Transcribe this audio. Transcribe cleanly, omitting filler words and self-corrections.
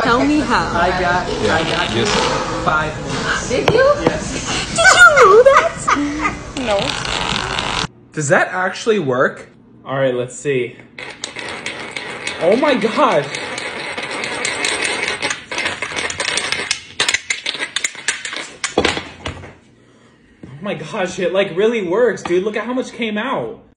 Tell me how. I got Just 5 minutes. Did you? Yes. Did you know that? No. Does that actually work? All right, let's see. Oh my god. Oh my gosh, it like really works, dude. Look at how much came out.